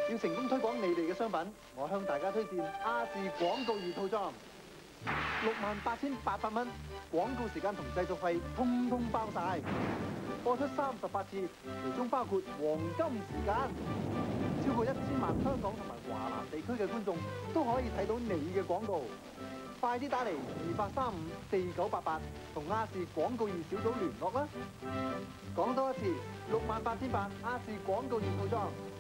要成功推廣你哋嘅商品，我向大家推薦亞視廣告儀套裝，68,800蚊，廣告時間同製作費通通包晒，播出38次，其中包括黃金時間，超過1000萬香港同埋華南地區嘅觀眾都可以睇到你嘅廣告。快啲打嚟28354988同亞視廣告儀小組聯絡啦！講多一次，68,800亞視廣告儀套裝。